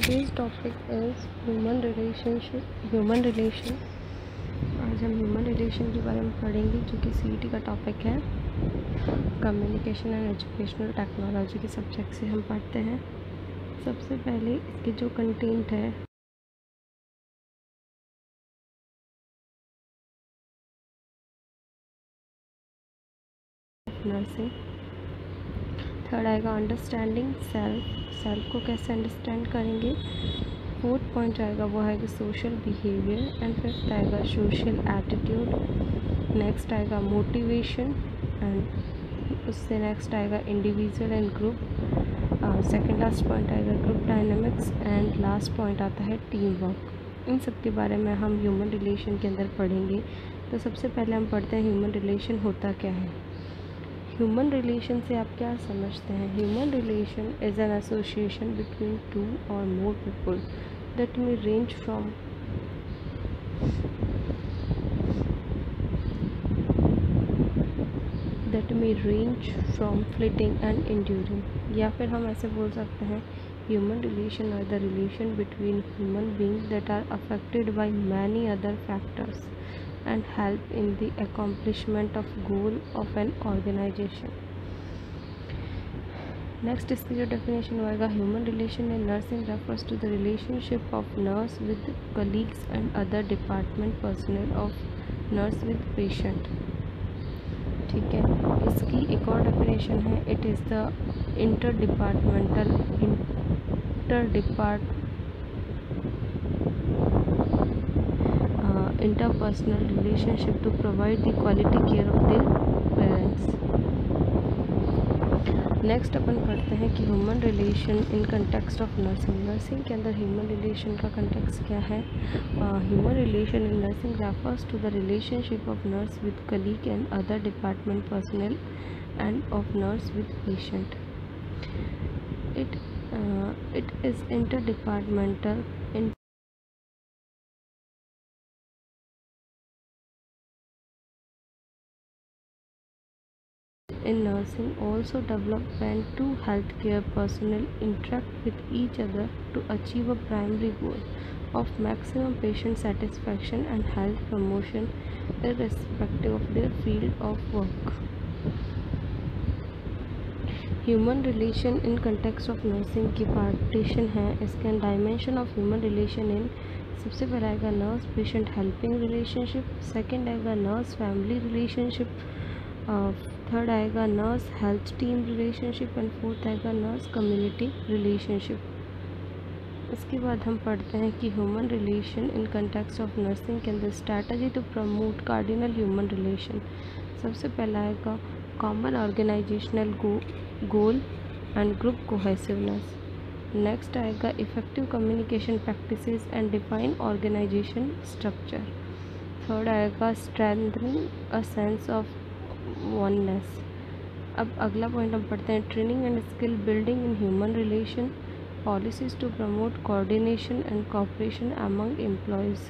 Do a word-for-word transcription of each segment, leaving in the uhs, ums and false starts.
today's topic is human relationship human relation आज हम human relation के बारे में पढ़ेंगे, जो कि सीईटी का टॉपिक है। कम्युनिकेशन एंड एजुकेशनल टेक्नोलॉजी के सब्जेक्ट से हम पढ़ते हैं। सबसे पहले इसके जो कंटेंट है नर्सिंग, थर्ड आएगा अंडरस्टैंडिंग सेल्फ, सेल्फ को कैसे अंडरस्टैंड करेंगे। फोर्थ पॉइंट आएगा वो आएगा सोशल बिहेवियर, एंड फिफ्थ आएगा सोशल एटीट्यूड। नेक्स्ट आएगा मोटिवेशन, एंड उससे नेक्स्ट आएगा individual and group. Second last point आएगा group dynamics, and last point आता है टीम वर्क। इन सब के बारे में हम ह्यूमन रिलेशन के अंदर पढ़ेंगे। तो सबसे पहले हम पढ़ते हैं ह्यूमन रिलेशन होता क्या है। ह्यूमन रिलेशन से आप क्या समझते हैं। Human relation is an association between two और more people that may range from that may range from fleeting and enduring. या फिर हम ऐसे बोल सकते हैं human relation are the relation between human being that are affected by many other factors and help in the accomplishment of goal of an organization. Next इसकी जो definition होएगा, human relation in nursing refers to the relationship of nurse with colleagues and other department personnel of nurse with patient. ठीक है, इसकी एक और definition है, it is the interdepartmental interdepart interpersonal relationship to provide the quality care of their parents. Next अपन पढ़ते हैं कि human relation in context of nursing. Nursing के अंदर ह्यूमन रिलेशन का कंटेक्स्ट क्या है। Human relation in nursing refers to the relationship of nurse with colleague and other department personnel and of nurse with patient. It it is interdepartmental in in nursing also develop when two healthcare personnel interact with each other to achieve a primary goal of maximum patient satisfaction and health promotion irrespective of their field of work. Human relation in context of nursing की partition है। इसके dimension of human relation in, सबसे पहला आएगा nurse patient helping relationship, second आएगा nurse family relationship, third आएगा nurse health team relationship, and fourth आएगा nurse community relationship. इसके बाद हम पढ़ते हैं कि human relation in context of nursing के अंदर strategy to promote cardinal human relation. सबसे पहला आएगा common organizational goal and group cohesiveness. Next आएगा effective communication practices and define organization structure. Third आएगा strengthening a sense of oneness. अब अगला point हम पढ़ते हैं training and skill building in human relation, policies to promote coordination and cooperation among employees.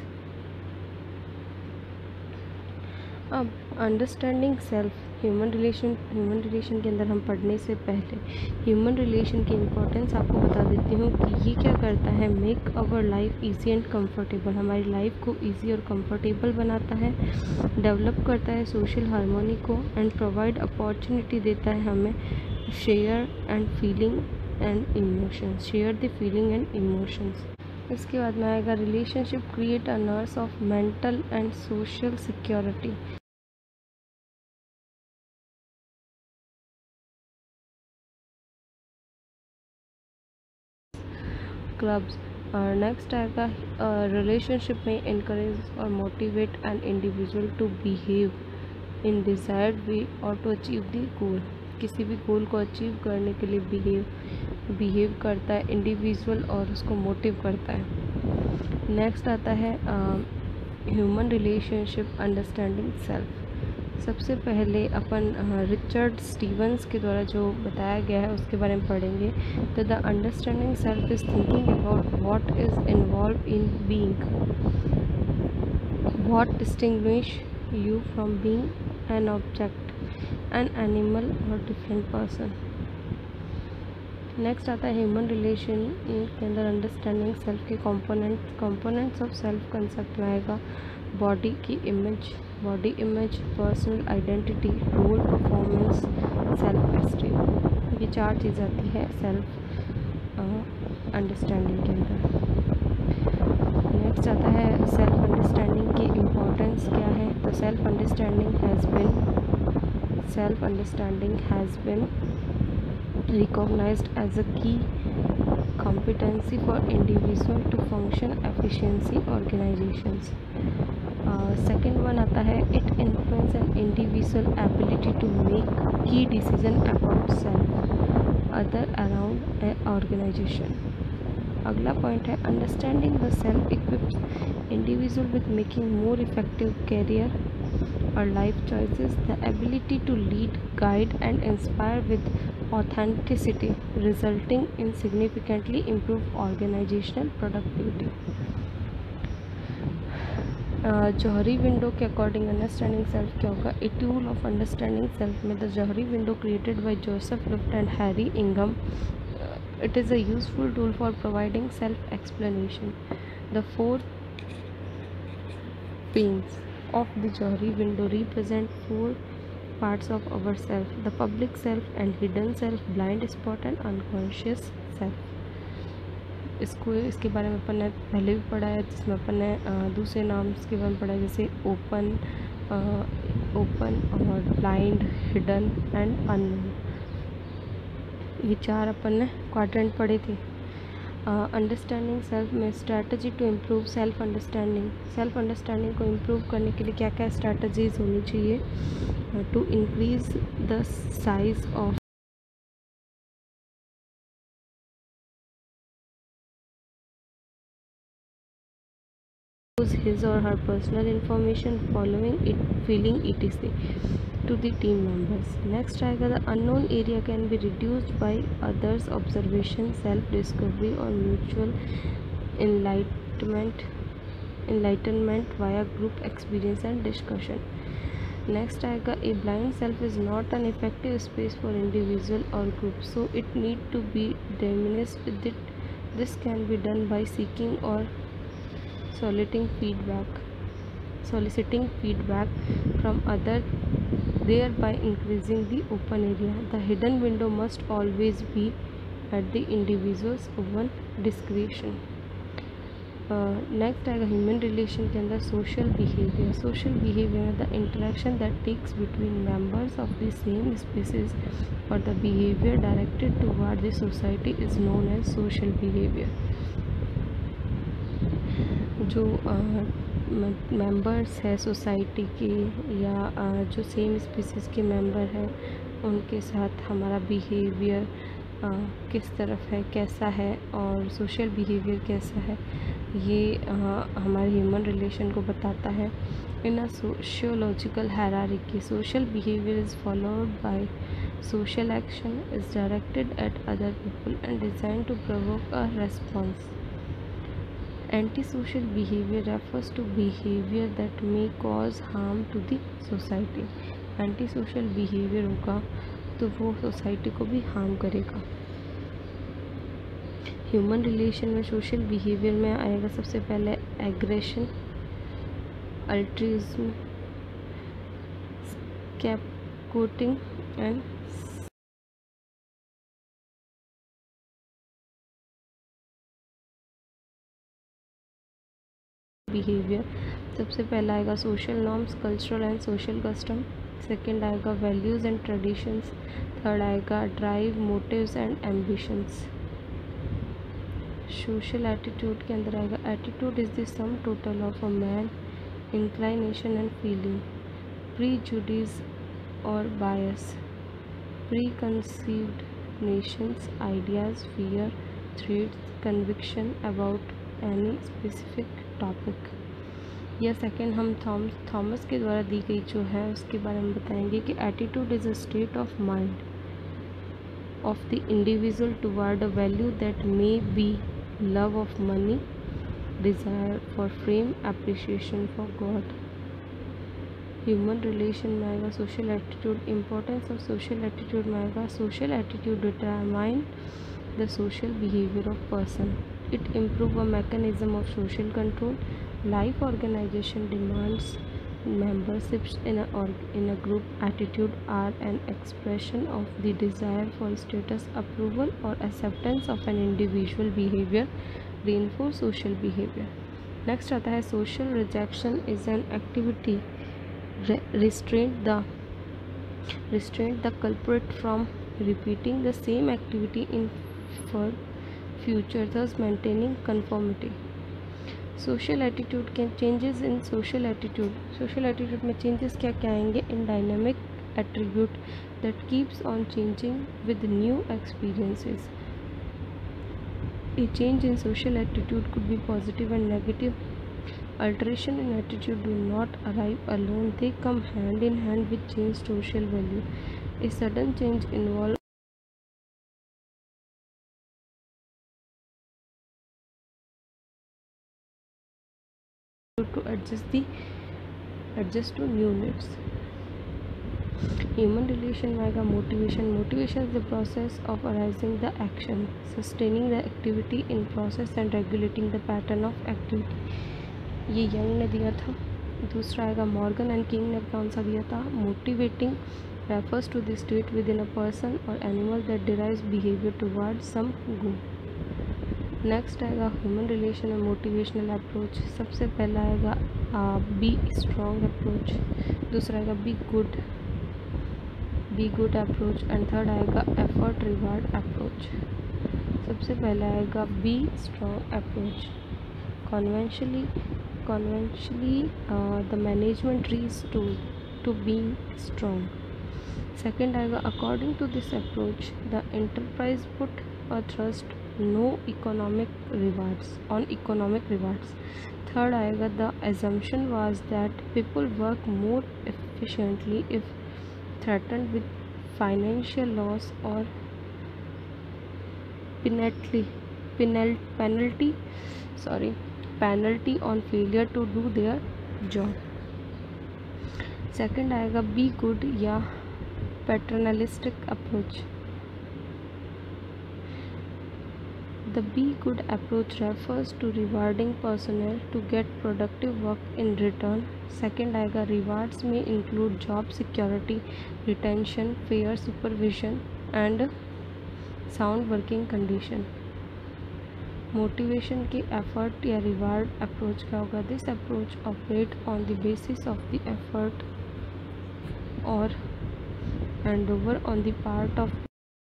अब understanding self, human relation human relation के अंदर हम पढ़ने से पहले ह्यूमन रिलेशन की इम्पोर्टेंस आपको बता देती हूँ कि ये क्या करता है। Make our life easy and comfortable, हमारी लाइफ को ईजी और कंफर्टेबल बनाता है। डेवलप करता है सोशल हार्मोनी को, एंड प्रोवाइड अपॉर्चुनिटी देता है हमें share and feeling and emotions share the feeling and emotions. इसके बाद में आएगा relationship create a nurse of mental and social security. Clubs. और नेक्स्ट आएगा रिलेशनशिप में इनकरेज और motivate an individual to behave in desired way और to achieve the goal. किसी भी गोल को अचीव करने के लिए बिहेव बिहेव करता है इंडिविजुअल और उसको मोटिव करता है। नेक्स्ट आता है ह्यूमन रिलेशनशिप अंडरस्टैंडिंग सेल्फ। सबसे पहले अपन रिचर्ड स्टीवंस के द्वारा जो बताया गया है उसके बारे में पढ़ेंगे। तो the understanding self is thinking about what is involved in being, what distinguish you from being an object, an animal और डिफरेंट पर्सन। नेक्स्ट आता है ह्यूमन रिलेशन के अंदर अंडरस्टैंडिंग सेल्फ के component components of self concept में आएगा body की image, body image, personal identity, role performance, self esteem. ये चार चीज़ आती है सेल्फ अंडरस्टैंडिंग के अंदर। नेक्स्ट आता है सेल्फ अंडरस्टैंडिंग की इम्पोर्टेंस क्या है। तो self understanding has been self understanding has been recognized as a key competency for individual to function efficiency organizations. uh, second one आता है it influence an individual ability to make key decision about self other around an organization. अगला point है understanding the self equips individual with making more effective career or life choices, the ability to lead, guide and inspire with authenticity, resulting in significantly improved organizational productivity. Johari window के according understanding self क्या होगा। A tool of understanding self में the Johari window created by Joseph Luft and Harry इंगम. It is a useful tool for providing self-explanation. The four panes of the Johari window represent four parts of ourself: the public self and hidden self, blind spot and unconscious self. इसको इसके बारे में अपन ने पहले भी पढ़ा है, जिसमें अपन ने दूसरे नाम इसके बारे में पढ़ा है, जैसे ओपन ओपन और ब्लाइंड, हिडन एंड अननोन। ये चार अपन ने क्वाड्रेंट पढ़े थे। अंडरस्टैंडिंग सेल्फ में strategy to improve self understanding, self understanding को इम्प्रूव करने के लिए क्या क्या स्ट्रैटेजीज होनी चाहिए। To increase the size of his or her personal information, following it, feeling etc to the team members. Next आएगा the unknown area can be reduced by others observation, self discovery or mutual enlightenment enlightenment via group experience and discussion. Next आएगा a blind self is not an effective space for individual or group, so it need to be diminished. This can be done by seeking or soliciting feedback soliciting feedback from others, thereby increasing the open area. The hidden window must always be at the individual's own discretion. Next आएगा human relation के अंदर social behaviour. Social behaviour the interaction that takes between members of the same species और the behaviour directed toward the society is known as social behaviour. जो members है society के या uh, जो same species के member हैं उनके साथ हमारा बिहेवियर uh, किस तरफ है, कैसा है और सोशल बिहेवियर कैसा है, ये uh, हमारे ह्यूमन रिलेशन को बताता है। In a sociological hierarchy social behaviour is followed by social action, is directed at other people and designed to provoke a response. Antisocial behavior refers to behavior that may cause harm to the society. Antisocial behavior होगा तो वो society को भी harm करेगा। Human relation में social behaviour में आएगा सबसे पहले aggression, altruism, scapegoating and behaviour. सबसे पहला आएगा social norms, cultural and social custom. Second आएगा वैल्यूज़ एंड ट्रेडिशंस। थर्ड आएगा drive, motives and ambitions. Social attitude के अंदर आएगा attitude is the sum total of a man inclination and feeling, prejudice और bias, preconceived notions, ideas, fear, threats, conviction about any specific topic. या second हम Thomas Thomas के द्वारा दी गई जो है उसके बारे में बताएंगे कि attitude is a state of mind of the individual toward a value that may be love of money, desire for fame, appreciation for God. Human relation में आएगा social attitude. Importance of social attitude में आएगा social attitude determine the social behavior of person. It improve a mechanism of social control. Life organization demands memberships in a, or, in a group. Attitude are an expression of the desire for status, approval or acceptance of an individual behavior. Reinforce social behavior. Next आता है social rejection is an activity re restraint the restraint the culprit from repeating the same activity in for future, thus maintaining conformity. Social attitude के changes in social attitude. Social attitude में changes क्या क्या आएंगे? In dynamic attribute that keeps on changing with new experiences. A change in social attitude could be positive and negative. Alteration in attitude do not arrive alone, they come hand in hand with changed social value. A sudden change involves to adjust the adjust to new needs. Human relation में आएगा motivation. Motivation is the process of arising the action, sustaining the activity in process and regulating the pattern of activity. ये Young ने दिया था. दूसरा आएगा Morgan and king ने कौन सा दिया था? Motivating refers to the state within a person or animal that derives behavior towards some goal. Next आएगा human relation and motivational approach. सबसे पहला आएगा बी स्ट्रॉन्ग अप्रोच, दूसरा आएगा be good be good approach and third आएगा effort reward approach. सबसे पहला आएगा be strong approach. Conventionally conventionally the management rise to to being strong. Second आएगा according to this approach the enterprise put a thrust no economic rewards on economic rewards. Third आएगा the assumption was that people work more efficiently if threatened with financial loss or penalty penal, penalty sorry penalty on failure to do their job. Second आएगा be good या paternalistic approach. The be good approach refers to rewarding personnel to get productive work in return. Second आएगा rewards में include job security, retention, fair supervision and sound working condition. Motivation की effort या reward approach क्या होगा? This approach operate on the basis of the effort or handover on the part of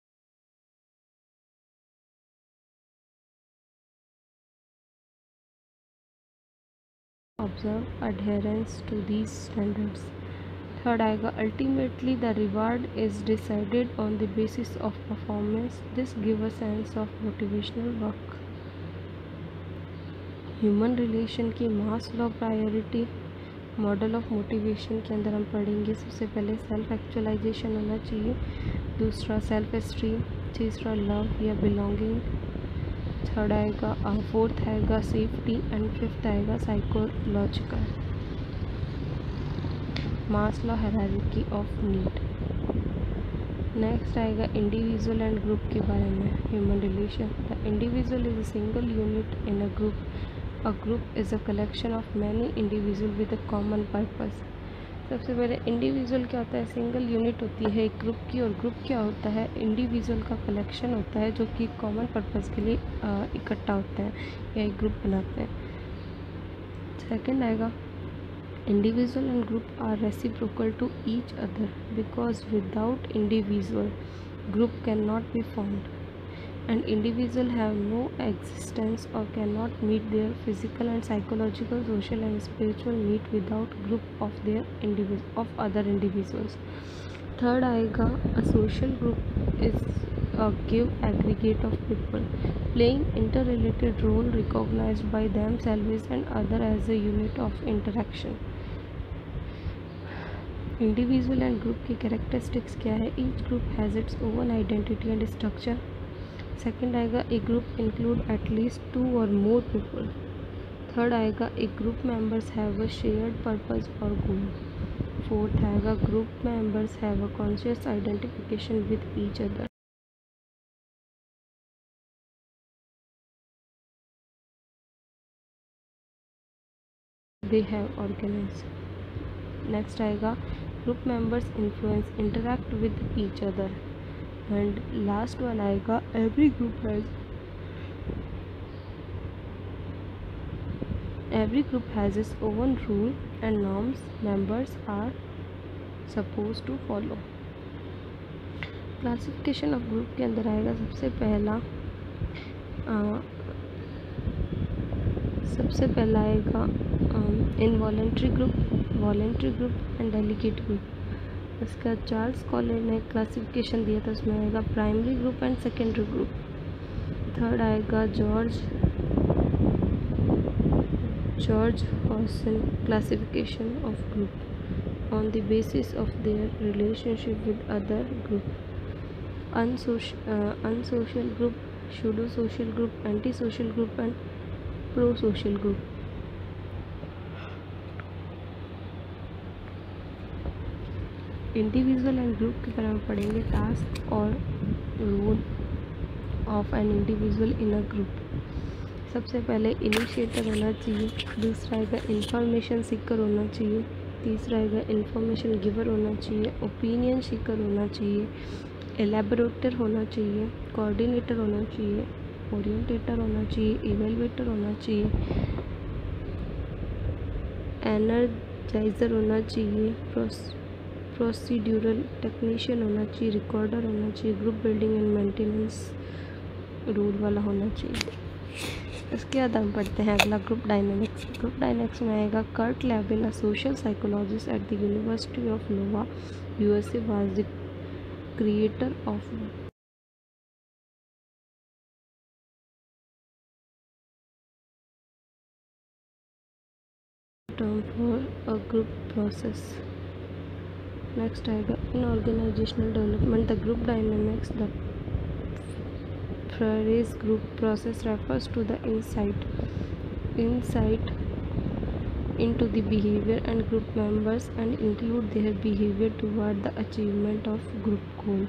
observe adherence to these standards. Third आएगा ultimately the reward is decided on the basis of performance. This gives a sense of motivational work. Human relation की mass law priority model of motivation के अंदर हम पढ़ेंगे. सबसे पहले self actualisation होना चाहिए, दूसरा सेल्फ एस्टीम, तीसरा लव या बिलोंगिंग, थर्ड आएगा फोर्थ आएगा सेफ्टी एंड फिफ्थ आएगा psychological. Maslow hierarchy of need. Next आएगा इंडिविजुअल एंड ग्रुप के बारे में. Human relation. The individual is a single unit in a group. A group is a collection of many individual with a common purpose. सबसे पहले individual क्या होता है? Single unit होती है एक ग्रुप की, और ग्रुप क्या होता है? इंडिविजुअल का कलेक्शन होता है जो कि कॉमन पर्पस के लिए इकट्ठा होते हैं या एक ग्रुप बनाते हैं. सेकंड आएगा individual and group are reciprocal to each other because without individual group can not be formed and individual have no existence or cannot meet their physical and psychological, social and spiritual need without group of their individual of other individuals. Third आएगा a social group is a give aggregate of people playing interrelated role recognized by themselves and other as a unit of interaction. Individual and group की characteristics क्या है? Each group has its own identity and structure. Second आएगा a group include at least two और more people. Third आएगा a group members have a shared purpose और goal. Fourth आएगा group members have a conscious identification with each other. They have organize. Next आएगा group members influence interact with each other. And last one आएगा every group has every group has its own rule and norms members are suppose to follow. Classification of group के अंदर आएगा सबसे पहला आ, सबसे पहला आएगा involuntary group, voluntary group and delegate group. इसका चार्ल्स कॉलर ने क्लासिफिकेशन दिया था, उसमें आएगा primary group and secondary group. Third आएगा जॉर्ज जॉर्ज हॉसन classification of group on the basis of their relationship with other group. Unsocial group, pseudo social group, anti social group and pro social group. Individual and group के बारे में पढ़ेंगे, task और role of an individual in a group. सबसे पहले initiator होना चाहिए, दूसरा आएगा इंफॉर्मेशन सीकर होना चाहिए, तीसरा आएगा इंफॉर्मेशन गिवर होना चाहिए, ओपिनियन सीकर होना चाहिए, एलेबोरेटर होना चाहिए, कोऑर्डिनेटर होना चाहिए, ओरिएंटेटर होना चाहिए, इवेलुएटर होना चाहिए, एनर्जाइजर होना चाहिए, प्रोसीड्यूरल टेक्नीशियन होना चाहिए, रिकॉर्डर होना चाहिए, group building and maintenance rule वाला होना चाहिए। इसके बाद हम पढ़ते हैं अगला ग्रुप डायनेमिक्स। ग्रुप डायनेमिक्स में आएगा Kurt Lewin, a social psychologist at the university of Iowa, USA, was the creator of term for a group process. Next आएगा in organizational development, the group dynamics. The phrase group process refers to the insight insight into the behavior and group members and include their behavior toward the achievement of group goal.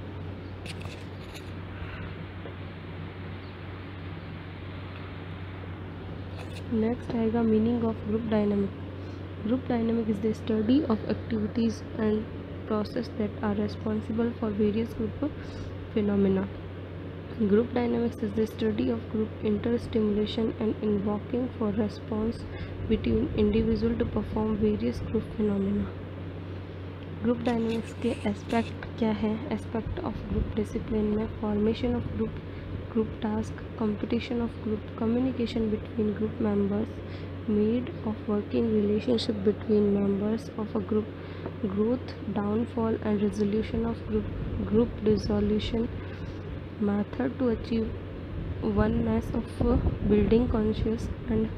Next आएगा meaning of group dynamic. Group dynamic is the study of activities and process that are responsible for various group phenomena. Group dynamics is the study of group interstimulation and invoking for response between individual to perform various group phenomena. Group dynamics के aspect क्या है? Aspect of group discipline में formation of group, group task, competition of group, communication between group members, made of working relationship between members of a group, growth, downfall and resolution of group, group dissolution, method to achieve oneness of building conscious and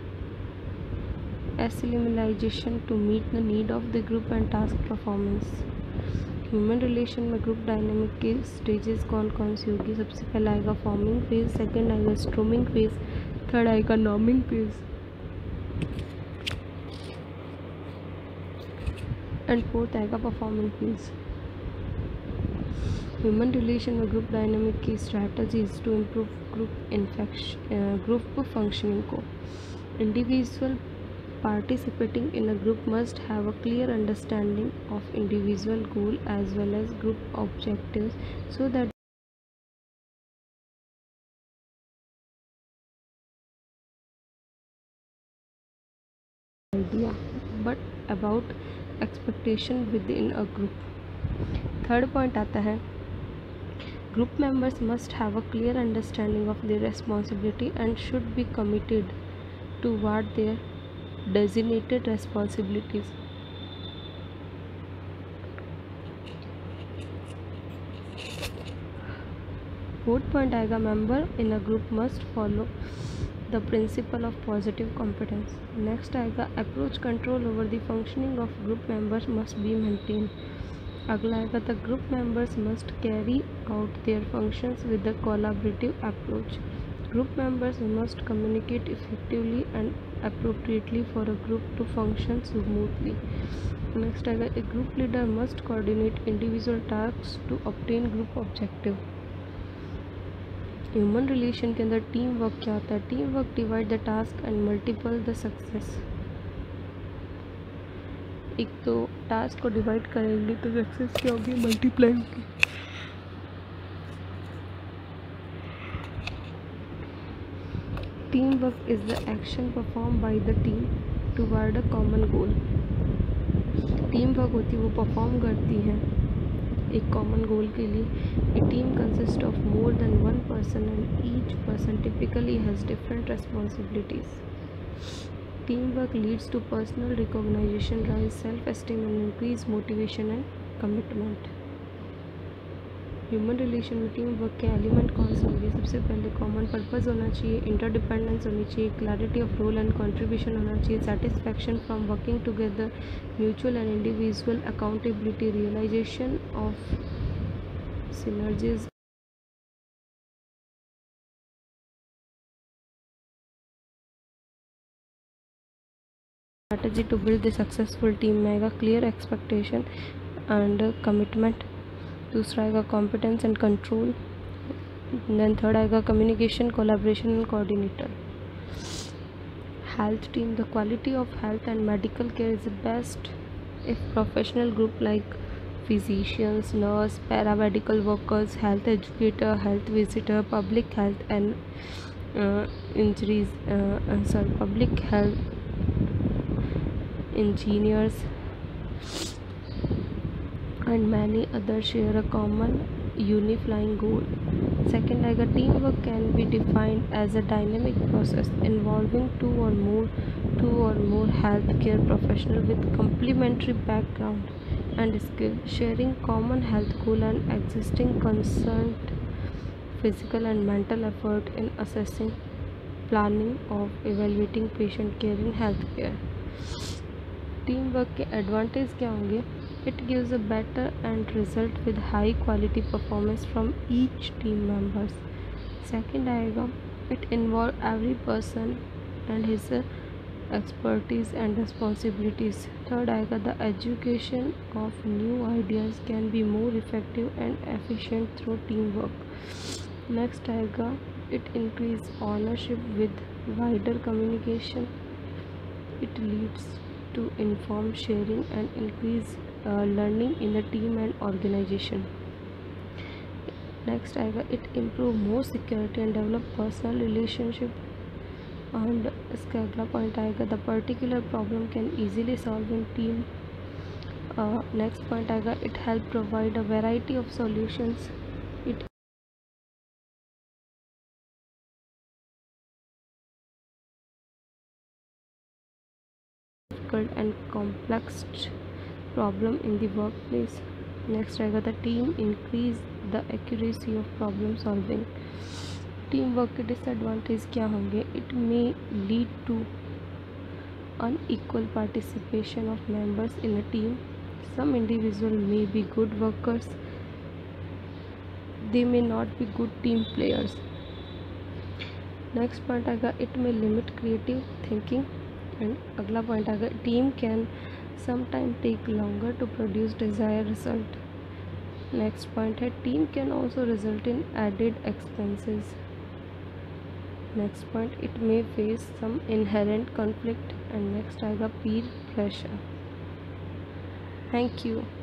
assimilation to meet the need of the group and task performance. Human relation में group dynamic के stages कौन कौन सी होगी? सबसे पहला आएगा forming phase, second आएगा स्ट्रोमिंग फेज, थर्ड आएगा नॉर्मिंग फेज एंड फोर्थ आएगा परफॉर्मिंग फेज। ह्यूमन रिलेशन में ग्रुप डायनेमिक की strategies to improve group infection group functioning को। Individual participating in a group must have a clear understanding of individual goal as well as group objectives so that idea but about expectation within a group. Third point आता है group members must have a clear understanding of their responsibility and should be committed toward their designated responsibilities. Fourth point आएगा member in a group must follow the principle of positive competence. Next आएगा approach control over the functioning of group members must be maintained. अगला आएगा the group members must carry out their functions with a collaborative approach. Group members must communicate effectively and appropriately for a group to function smoothly. Next आएगा a group leader must coordinate individual tasks to obtain group objective. Human relation के अंदर team work क्या होता है? Team work divide the task and multiple the success. एक तो task को divide करेंगे तो सक्सेस क्या होगी, मल्टीप्लाई होगी। Team work is the action perform by the team toward a common goal. Team work होती है वो परफॉर्म करती है एक कॉमन गोल के लिए। A team consist of more than one person and each person typically has different responsibilities. Teamwork leads to personal recognition, rise self-esteem and increase motivation and commitment. Human relation में team work के element कौन से होंगे? सबसे पहले common purpose होना चाहिए, interdependence होनी चाहिए, clarity of role and contribution होना चाहिए, satisfaction from working together, mutual and individual accountability, realization of synergies, strategy to build a successful team में आएगा क्लियर एक्सपेक्टेशन एंड कमिटमेंट। दूसरा आएगा competence and control. Then third आएगा communication, collaboration and coordinator. Health team, the quality of health and medical care is best if professional group like physicians, nurse, paramedical workers, health educator, health visitor, public health and uh, injuries, uh, uh, sorry, public health engineers and many others share a common unifying goal. Second आएगा teamwork can be defined as a dynamic process involving two or more two or more healthcare professionals with complementary background and skill sharing common health goal and existing concerned physical and mental effort in assessing, planning of evaluating patient care in healthcare. Team work के advantage क्या होंगे? It gives a better and result with high quality performance from each team members. Second आएगा it involve every person and his expertise and responsibilities. Third आएगा the education of new ideas can be more effective and efficient through team work. Next आएगा it increase ownership with wider communication. It leads to inform sharing and increase uh, learning in the team and organization. Next आएगा it improve more security and develop personal relationship. and इसका अगला point आएगा the particular problem can easily solve in team. uh, next point आएगा it help provide a variety of solutions. it and complex problem in the workplace. Next आएगा the team increase the accuracy of problem solving. Team work के disadvantage क्या होंगे? It may lead to unequal participation of members in a team. Some individual may be good workers, they may not be good team players. Next point आएगा it may limit creative thinking. And अगला point आएगा team can sometime take longer to produce desire result. Next point है team can also result in added expenses. Next point it may face some inherent conflict. And next आएगा peer pressure. Thank you.